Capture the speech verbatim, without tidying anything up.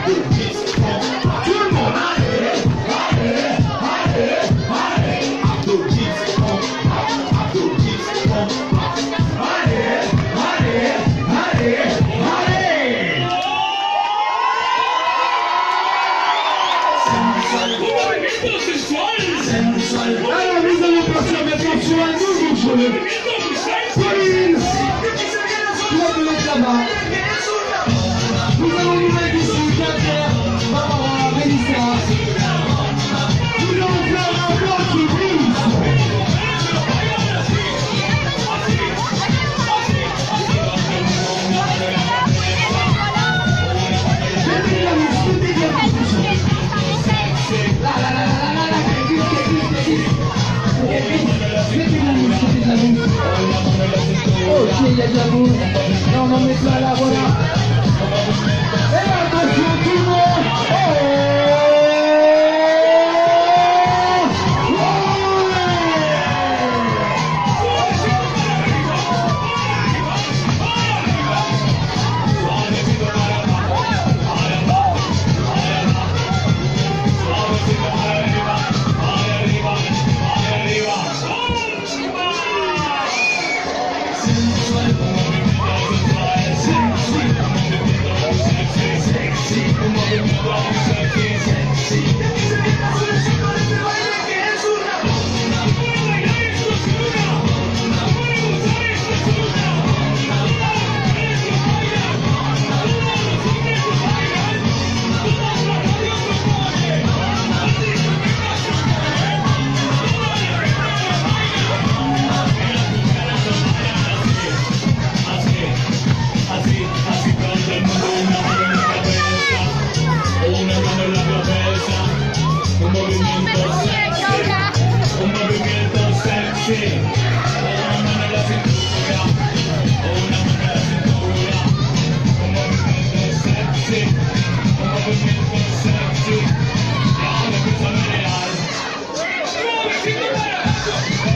Alors nous allons passer maintenant sur un nouveau jeu. Pauline, toi de l'autre là-bas. Nous allons nous mettre ici, Pierre, Barbara, Mélissa. Nous allons faire un bloc qui brise. Mettez la musique, mettez la musique. La la la la la la. Ok, il y a de la boule. Là, on en met plein là, voilà. Et attention tout le monde. Oh Sexy.